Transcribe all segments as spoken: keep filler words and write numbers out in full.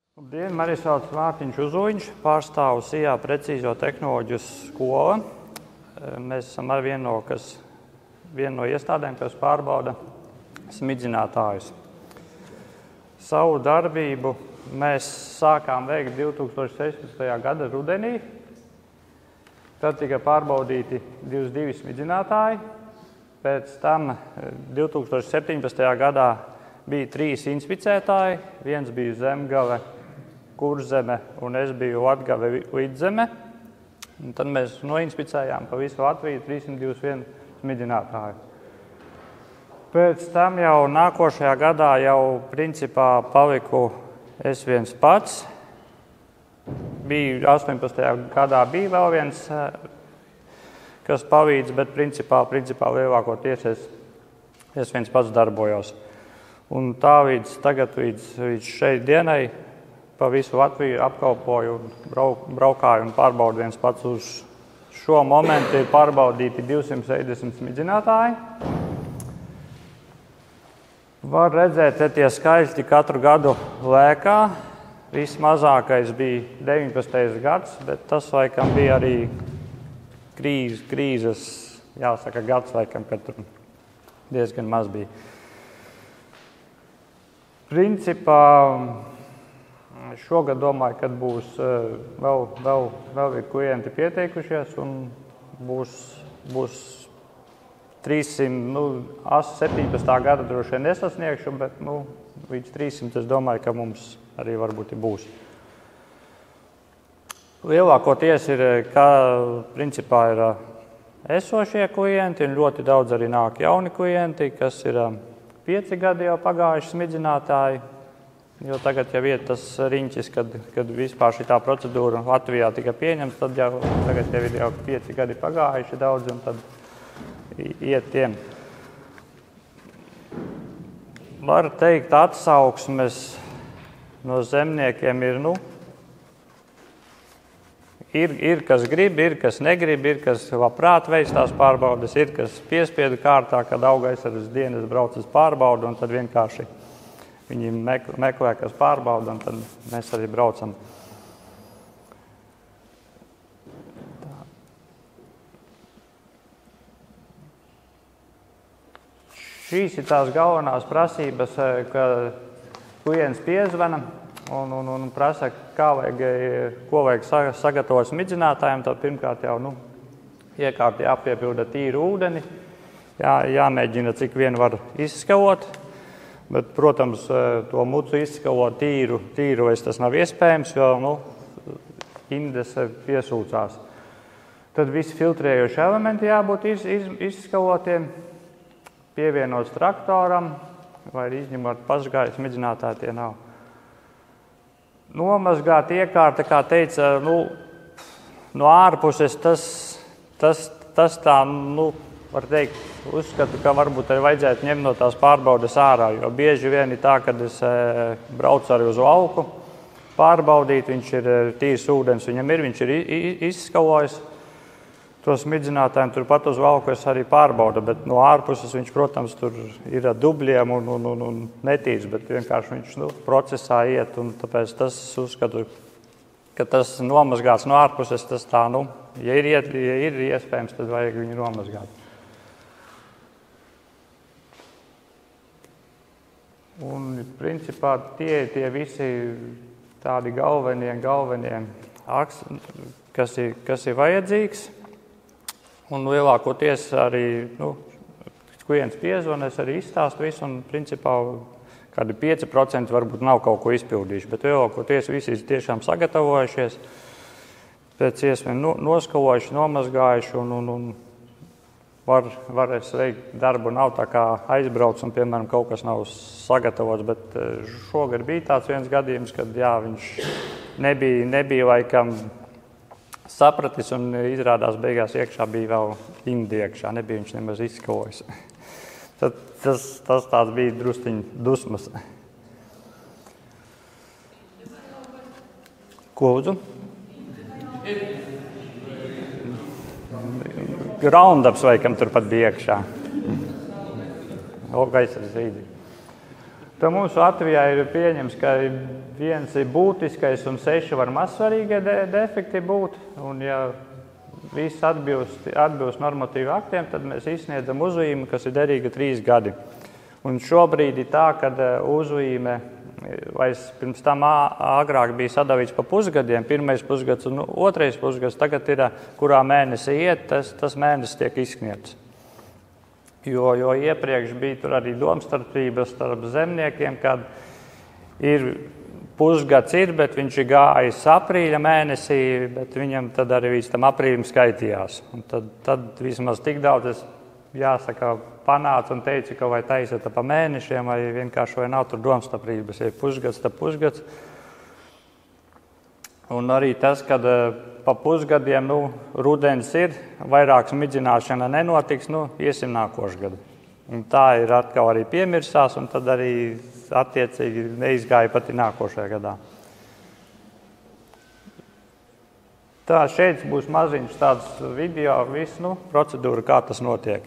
Labdien, mani sauc Mārtiņš Uzuļņš, pārstāvu Sijā precīzo tehnoloģiju skola. Mēs esam ar vienu no, kas, vienu no iestādēm, kas pārbauda smidzinātājus. Savu darbību mēs sākām veikt divi tūkstoši sešpadsmitajā gada rudenī. Tad tika pārbaudīti divdesmit divi smidzinātāji. Pēc tam divi tūkstoši septiņpadsmitajā gadā bija trīs inspicētāji. Viens bija Zemgale, Kurzeme un es biju Latgale Vidzeme. Un tad mēs noinspicējām pa visu Latviju trīssimt divdesmit vienu smidzinātāju. Pēc tam jau nākošajā gadā jau principā paliku es viens pats. Bija astoņpadsmitajā gadā bija vēl viens, kas palīdz, bet principā, principā lielākoties es, es viens pats darbojos. Un tā līdz tagad, līdz, līdz šai dienai, pa visu Latviju apkalpoju, brauk, braukāju un pārbaudu viens pats. Uz šo momentu ir pārbaudīti divsimt sešdesmit smidzinātāji. Var redzēt, ka tie skaitļi katru gadu lēkā. Vismazākais bija deviņpadsmitais gads, bet tas laikam bija arī krīzes, krīzes jāsaka, gads laikam, kad tur diezgan maz bija. Principā šogad domāju, kad būs vēl, vēl, vēl ir klienti pieteikušies un būs, būs trīssimt, nu, septiņpadsmitā gada droši vien nesasniegšu, bet nu, līdz trīssimt es domāju, ka mums arī varbūt būs. Lielākoties ir, kā principā ir esošie klienti, un ļoti daudz arī nāk jauni klienti, kas ir pieci gadi jau pagājuši smidzinātāji, jo tagad jau ir tas riņķis, kad, kad vispār šitā procedūra Latvijā tika pieņemts, tad jau tagad jau ir jau pieci gadi pagājuši daudz, un tad iet tiem. Var teikt, atsauksmes no zemniekiem ir, nu, ir, ir kas grib, ir kas negrib, ir kas labprāt veic tās pārbaudes, ir kas piespiedu kārtā, kad auga aizsardzes dienas brauc uz pārbaudu, un tad vienkārši viņi meklē, kas pārbauda, un tad mēs arī braucam. Šīs ir tās galvenās prasības, ka klients piezvana un, un, un prasa, kā vajag, ko vajag sagatavot smidzinātājiem. Tad pirmkārt jau nu, iekārt jāpiepilda tīru ūdeni, jā, jāmēģina cik vien var izskavot, bet, protams, to mucu izskavot tīru, tīru es tas nav iespējams, jo nu, indes piesūcās. Tad visi filtrējoši elementi jābūt iz, iz, izskavotiem, pievienots traktoram, vai izņemot pašgāju smidzinātāji tie nav. Nomazgāt iekārta, kā teica, nu, no ārpuses tas, tas, tas tā, nu, var teikt, uzskatu, ka varbūt arī vajadzētu ņemt no tās pārbaudes ārā, jo bieži vien ir tā, kad es e, braucu arī uz lauku pārbaudīt, viņš ir tīrs ūdens, viņam ir, viņš ir izskalojis. To smidzinātājiem turpat uz valku es arī pārbaudu, bet no ārpuses viņš, protams, tur ir ar dubļiem un, un, un, un netīrs, bet vienkārši viņš nu, procesā iet, un tāpēc tas uzskatu, ka tas nomazgāts no ārpuses, tas tā, nu, ja ir, iet, ja ir iespējams, tad vajag viņu nomazgāt. Un, principā, tie ir tie visi tādi galvenie, galvenie aks, kas ir, kas ir vajadzīgs. Un lielākoties arī, nu, klients piezvan, es arī izstāstu visu, un principā kādi pieci procenti varbūt nav kaut ko izpildījuši, bet lielākoties visi ir tiešām sagatavojušies, pēc iespējām no, noskalojuši, nomazgājuši, un, un, un var, var es veikt darbu, nav tā kā aizbrauc, un, piemēram, kaut kas nav sagatavots, bet šogad bija tāds viens gadījums, kad, jā, viņš nebija, nebija laikam sapratis, un izrādās beigās iekšā bija vēl indi iekšā, nebija viņš nemaz izskalojis. Tad tas, tas tāds bija drusciņ dusmas. Ko lūdzu? Roundups vaikam turpat bija iekšā. Gaisas rīdī. Tā mūsu Latvijā ir pieņems, ka viens ir būtiskais un seši var mazsvarīgie de defekti būt. Un, ja viss atbilst, atbilst normatīvu aktiem, tad mēs izsniedzam uzvīmi, kas ir derīga trīs gadi. Un šobrīd ir tā, ka uzvīme vairs pirms tam agrāk bija sadalīts pa pusgadiem, pirmais pusgads un otrais pusgads, tagad ir, kurā mēnesī iet, tas, tas mēnesis tiek izsniegts. Jo, jo iepriekš bija tur arī domstarpības starp zemniekiem, kad ir pusgads ir, bet viņš ir gājis aprīļa mēnesī, bet viņam tad arī līdz tam aprīlim skaitījās. Un tad, tad vismaz tik daudz es, jāsaka, panāca un teica, ka vai taisata pa mēnešiem, vai vienkārši vai nav tur domstarpības, ja pusgads, tad pusgads. Un arī tas, kad pa pusgadiem, nu, rudens ir, vairāk smidzināšana nenotiks, nu, iesim nākošu gadu. Un tā ir atkal arī piemirsās, un tad arī attiecīgi neizgāja pati nākošajā gadā. Tā šeit būs maziņš tāds video, viss, nu, procedūra, kā tas notiek.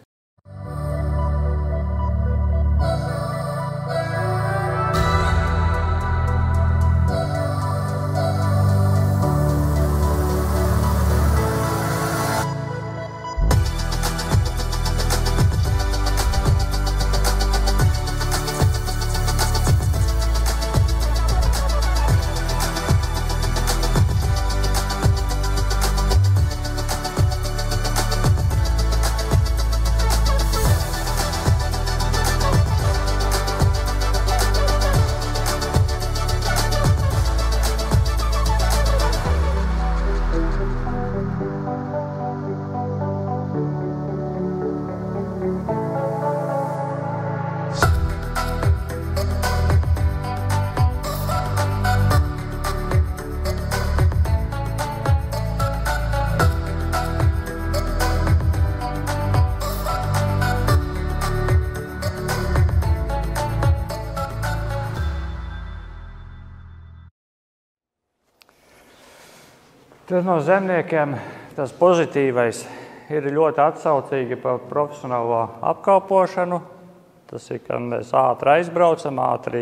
Tas no zemniekiem tas pozitīvais ir ļoti atsaucīgi par profesionālo apkalpošanu. Tas ir, ka mēs ātri aizbraucam, ātri,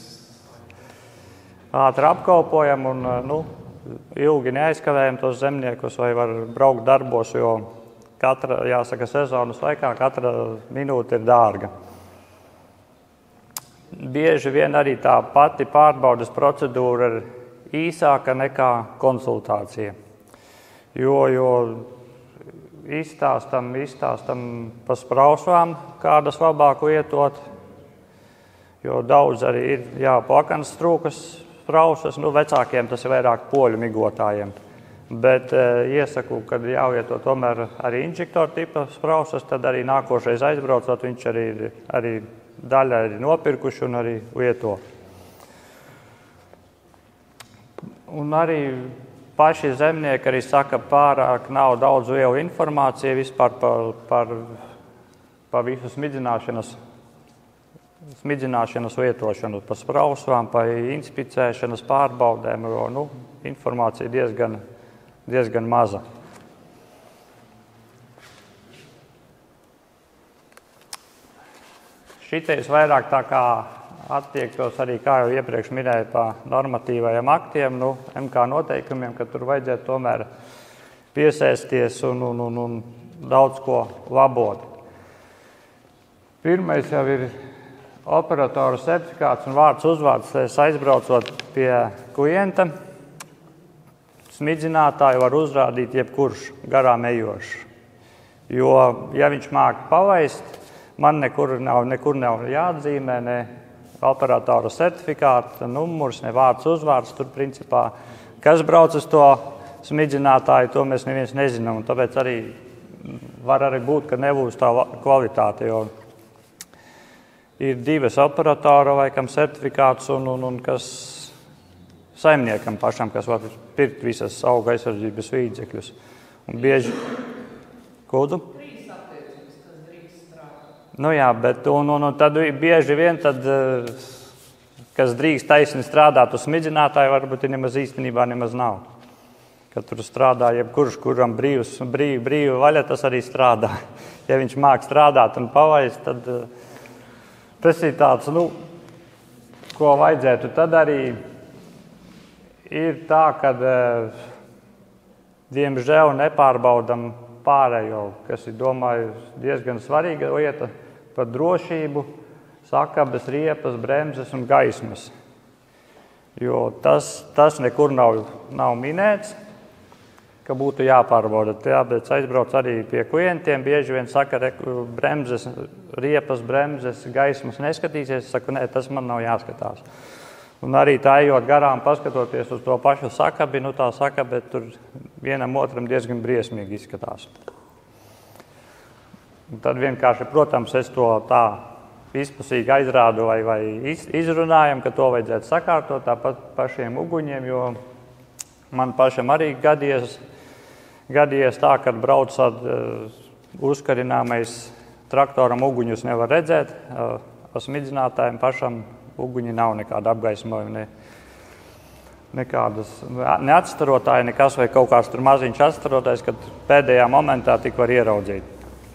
ātri apkalpojam un nu, ilgi neaizkavējam tos zemniekus vai var braukt darbos, jo katra, jāsaka, sezonas laikā katra minūte ir dārga. Bieži vien arī tā pati pārbaudas procedūra ir īsāka nekā konsultācija. Jo, jo izstāstam, izstāstam pa sprausvām, kādas labāk lietot, jo daudz arī ir jāplakanas trūkas sprausas, nu vecākiem tas ir vairāk poļu migotājiem. Bet e, iesaku, kad jālieto tomēr arī inžektoru tipa sprausas, tad arī nākošais aizbraucot, viņš arī, arī daļa ir nopirkuši un arī lieto. Un arī paši zemnieki arī saka, pārāk nav daudz lielu informāciju vispār par, par, par visu smidzināšanas, smidzināšanas lietošanu, par sprausvām, par inspicēšanas pārbaudēm, jo nu, informācija diezgan, diezgan maza. Šitais vairāk tā kā attiektos arī, kā jau iepriekš minēju, pa normatīvajiem aktiem, nu, M K noteikumiem, ka tur vajadzētu tomēr piesēsties un, un, un, un daudz ko labot. Pirmais jau ir operatora certifikāts un vārds uzvārds. Es aizbraucot pie klienta, smidzinātāju var uzrādīt jebkurš garām ejošs. Jo, ja viņš māk palaist, man nekur nav, nekur nav jāatzīmē, ne operatora certifikāta, numurs, ne vārds uzvārds. Tur principā, kas brauc uz to smidzinātāju, to mēs neviens nezinām. Un tāpēc arī var arī būt, ka nebūs tā kvalitāte, jo ir divas operatora laikam certifikāts un, un, un kas saimniekam pašam, kas var pirkt visas auga aizsardzības līdzekļus. Un bieži... Kudu? Nu jā, bet un, un, un tad bieži vien, tad, kas drīkst taisni strādāt uz smidzinātāju, varbūt nemaz īstenībā nemaz nav. Kad tur strādā jebkurš, kuram brīvs, brīv, brīva vaļa, tas arī strādā. Ja viņš māk strādāt un palaist, tad tas ir tāds, nu, ko vajadzētu tad arī ir tā, ka diemžēl nepārbaudam pārējo, kas ir, domāju, diezgan svarīga lieta par drošību, sakabes, riepas, bremzes un gaismas. Jo tas, tas nekur nav, nav minēts, ka būtu jāpārbauda. Tāpēc aizbrauc arī pie klientiem. Bieži vien saka, ka bremzes, riepas, bremzes, gaismas neskatīsies. Es saku, nē, tas man nav jāskatās. Un arī tā ejot garām, paskatoties uz to pašu sakabi, nu tā sakabe tur vienam otram diezgan briesmīgi izskatās. Un tad vienkārši, protams, es to tā izpusīgi aizrādu vai, vai izrunājam, ka to vajadzētu sakārtot tāpat pašiem uguņiem, jo man pašam arī gadījies, gadījies tā, kad brauc ar uh, uzkarināmais traktoram uguņus nevar redzēt, uh, ar smidzinātājiem pašam uguņi nav nekāda apgaismojuma, ne, nekādas neatstarotāji, nekas vai kaut kāds tur maziņš atstarotais, kad pēdējā momentā tik var ieraudzīt.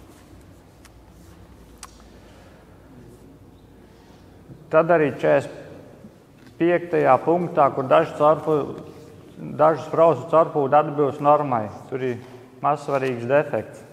Tad arī četrdesmit piektajā punktā, kur dažas carpu, dažas sprausu carpūdi atbilst normai. Tur ir mazsvarīgs defekts.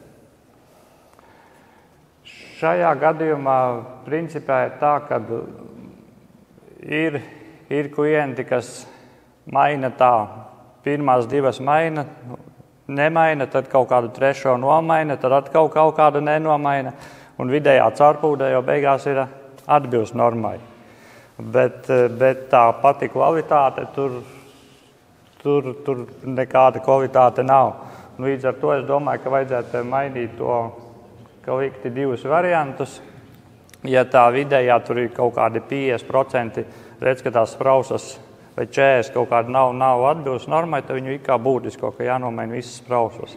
Šajā gadījumā principā ir tā, ka ir, ir klienti, kas maina tā. Pirmās divas maina, nemaina, tad kaut kādu trešo nomaina, tad atkal kaut kādu nenomaina. Un vidējā carpūdē jau beigās ir atbilst normai. Bet, bet tā pati kvalitāte, tur, tur, tur nekāda kvalitāte nav. Līdz ar to es domāju, ka vajadzētu mainīt to, ka likti divus variantus. Ja tā vidējā tur ir kaut kādi piecdesmit procenti, redz, ka tās sprausas vai četrdesmit kaut kāda nav, nav atbilst normai, tad viņu ir kā būtisko, ka jānomaina visas sprausas.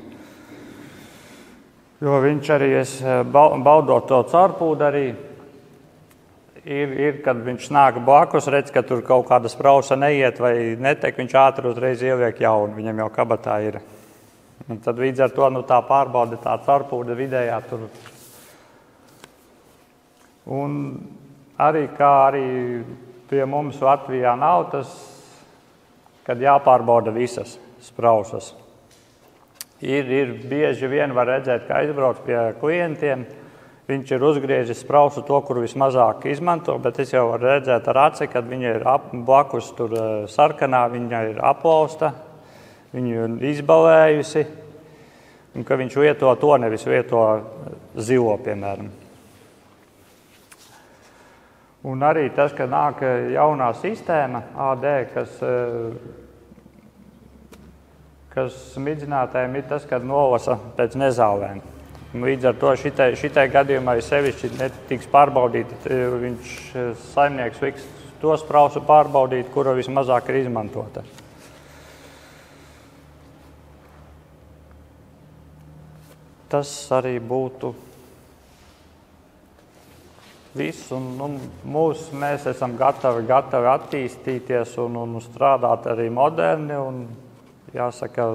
Jo viņš arī, es baudot to carpūdu arī, Ir, ir, kad viņš nāk blakus, redz, ka tur kaut kāda sprausa neiet vai netek, viņš ātri uzreiz ieviek jaunu, viņam jau kabatā ir. Un tad līdz ar to nu, tā pārbauda, tā carpūda vidējā tur. Un arī, kā arī pie mums Latvijā nav tas, kad jāpārbauda visas sprausas. Ir, ir bieži vien var redzēt, ka aizbrauc pie klientiem, viņš ir uzgriezis sprausu to, kuru vismazāk izmanto, bet es jau varu redzēt ar aci, kad viņa ir ap, blakus tur sarkanā, viņa ir aplausta, viņu ir izbalējusi, un ka viņš lieto to, nevis lieto zilo, piemēram. Un arī tas, ka nāk jaunā sistēma A D, kas, kas smidzinātājiem ir tas, kad nolasa pēc nezāvēm. Līdz ar to šitai, šitai gadījumā sevišķi netiks pārbaudīt, viņš saimnieks liks to sprausu pārbaudīt, kura vismazāk ir izmantota. Tas arī būtu viss, un, un mūs, mēs esam gatavi, gatavi attīstīties un, un strādāt arī moderni, un jāsaka,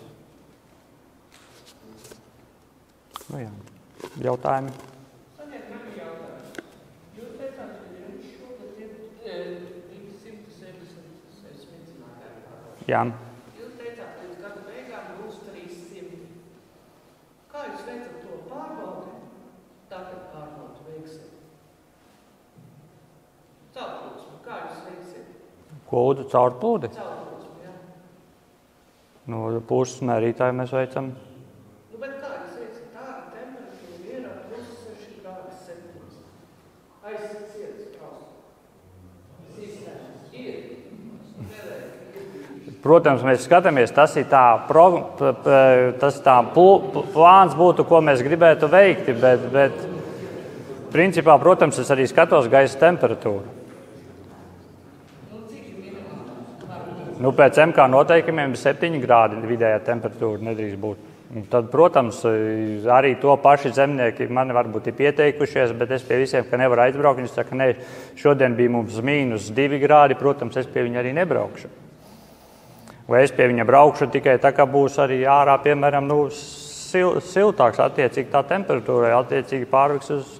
nu jā, jautājumi? Saņiet mani jautājumu. Jūs teicāt, ka jums šogad ir simt septiņdesmit smidzinātāji. Jā. Jūs teicāt, ka līdz gada beigām būs trīs simti. Kā jūs veicat to pārbaudi? Tātad pārbaudu veiksim. Caurplūsmu. Kā jūs veiksiet? Ko lūdzu caurplūdi? Caurplūsmu, jā. No puses mērītāju mēs veicam. Nu, bet kā jūs veicat? Tāda temperatūra ir ar plus seši grādi septiņas. Aizsacietas kraustu. Sistēmas ir. Protams, mēs skatāmies, tas ir tā, pro, tas tā plāns būtu, ko mēs gribētu veikt, bet, bet principā, protams, es arī skatos gaisa temperatūru. Nu, pēc M K noteikumiem septiņi grādi vidējā temperatūra nedrīkst būt. Un tad, protams, arī to paši zemnieki mani varbūt ir pieteikušies, bet es pie visiem, ka nevaru aizbraukt, viņi saka, ne, šodien bija mums mīnus divi grādi, protams, es pie viņa arī nebraukšu. Vai es pie viņa braukšu tikai tā, ka būs arī ārā, piemēram, nu, sil, siltāks, attiecīgi tā temperatūra, attiecīgi pārviks uz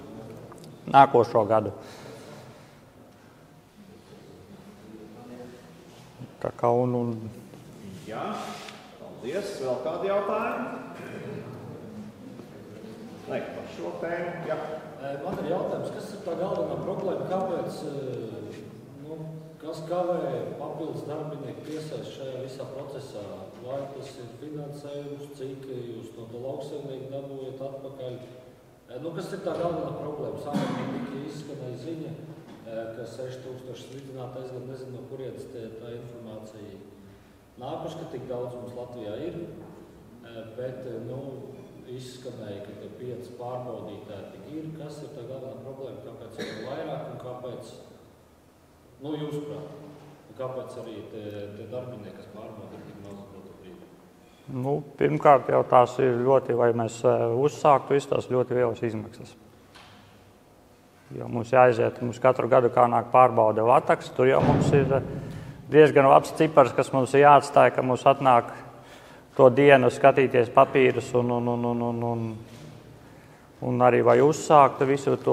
nākošo gadu. Tā kā un, un... Jā, paldies. Vēl kādi jautājumi? Nē, par šo tēmu, jā. Man ir jautājums, kas ir tā galvenā problēma, kāpēc, nu, kas kavē papildus darbinieku piesaist šajā visā procesā? Vai tas ir finansējums, cik jūs no to lauksaimnieku dabūjat atpakaļ? Nu, kas ir tā galvenā problēma? Sākumā tika izskanēja ziņa, ka seši tūkstoši smidzināti aizgad, nezinu, no kurienes tā informācija nākuši, ka tik daudz mums Latvijā ir, bet, nu, izskanēja, ka tie pieci pārbaudītāji tik ir. Kas ir tā galvenā problēma, kāpēc ir vairāk un kāpēc, nu, jūsuprāt, un kāpēc arī tie, tie darbinieki, kas pārbauda, ir tik maz dotu brīdi? Nu, pirmkārt jau tās ir ļoti, lai mēs uzsāktu visu tās ļoti lielas izmaksas. Jo mums jāaiziet, mums katru gadu kā nāk pārbaude vataks, tur jau mums ir diezgan labs cipars, kas mums ir jāatstāja, ka mums atnāk to dienu skatīties papīrus un, un, un, un, un, un, un arī vai uzsākt visu to.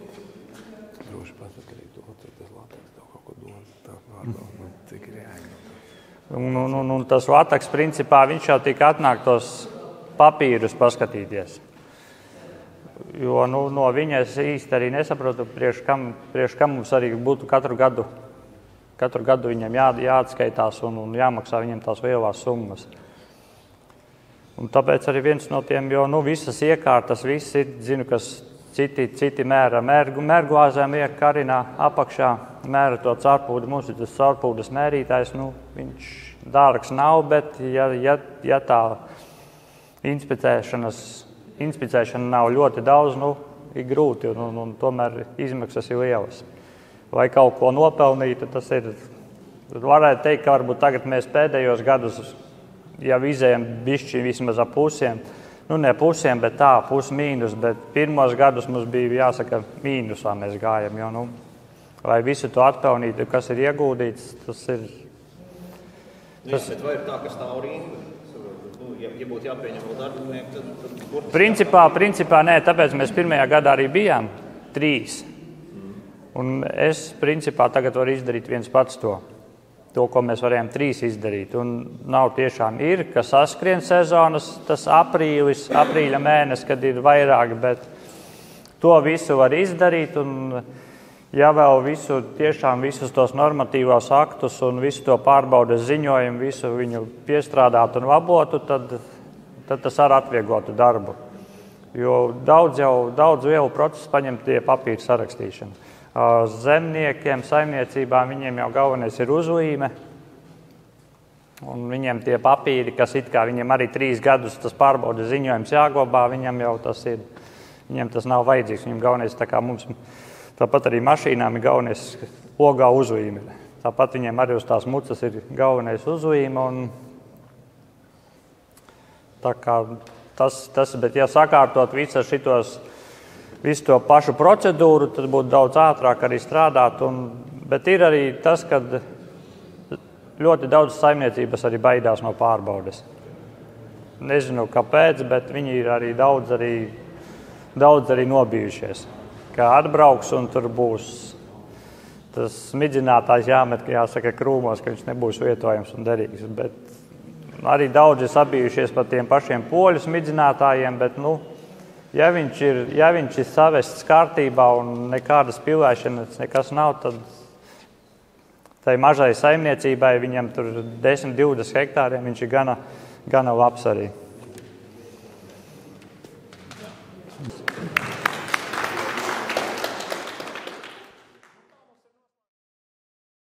Droši pasakarīt to, tas lateks tev kaut ko dod, tā vārdā, cik ir jāignot. Un, un, un, un tas lateks, principā, viņš jau tika atnāk tos papīrus paskatīties. Jo nu, no viņa es īsti arī nesaprotu, priekš kam, priekš kam mums arī būtu katru gadu, katru gadu viņam jā, jāatskaitās un, un jāmaksā viņam tās lielās summas. Un tāpēc arī viens no tiem, jo nu, visas iekārtas, viss ir, zinu, kas citi, citi mēra mērgu, mērglāzēm liek karinā apakšā, mēra to caurpūdi, mums ir tas caurpūdes mērītājs, nu, viņš dārgs nav, bet ja, ja, ja tā inspicēšanas, inspicēšana nav ļoti daudz, nu, ir grūti, un, un, un tomēr izmaksas ir lielas. Lai kaut ko nopelnītu, tas ir, varētu teikt, ka varbūt tagad mēs pēdējos gadus jau izējam bišķi vismaz ap pusiem, nu ne pusiem, bet tā, pus mīnus, bet pirmos gadus mums bija jāsaka mīnusā mēs gājam, jo, nu, lai visu to atpelnītu, kas ir ieguldīts, tas ir... Tas... Jā, bet vai ir tā, ka stāv rinda? Nu, ja, ja būtu jāpieņem vēl darbinieku, tad... tad principā, principā nē, tāpēc mēs pirmajā gadā arī bijām trīs. Un es, principā, tagad varu izdarīt viens pats to. To, ko mēs varējām trīs izdarīt. Un nav tiešām ir, ka saskrien sezonas, tas aprīlis, aprīļa mēnesis, kad ir vairāk, bet to visu var izdarīt. Un ja vēl visu, tiešām visus tos normatīvos aktus un visu to pārbaudes ziņojumu, visu viņu piestrādātu un labotu, tad, tad tas arī atvieglotu darbu. Jo daudz jau, daudz vielu procesu paņem tie papīri sarakstīšana. Zemniekiem, saimniecībām, viņiem jau galvenais ir uzlīme. Un viņiem tie papīri, kas it kā viņiem arī trīs gadus tas pārbaudes ziņojums jāglabā, viņam jau tas ir, viņiem tas nav vajadzīgs. Viņam galvenais, tā kā mums, tāpat arī mašīnām ir galvenais ogā uzlīme. Tāpat viņiem arī uz tās mucas ir galvenais uzlīme. Un tā kā tas, tas, bet ja sakārtot visas šitos visu to pašu procedūru, tad būtu daudz ātrāk arī strādāt. Un, bet ir arī tas, ka ļoti daudz saimniecības arī baidās no pārbaudes. Nezinu, kāpēc, bet viņi ir arī daudz arī, daudz arī nobijušies. Kā atbrauks un tur būs tas smidzinātājs jāmet, ka jāsaka krūmos, ka viņš nebūs lietojams un derīgs. Bet arī daudz ir sabijušies par tiem pašiem poļu smidzinātājiem, bet, nu, Ja viņš, ir, ja viņš ir savests kārtībā un nekādas pilēšanas nekas nav, tad tai mažai saimniecībai viņam tur desmit divdesmit hektāriem viņš ir gana, gana labs arī.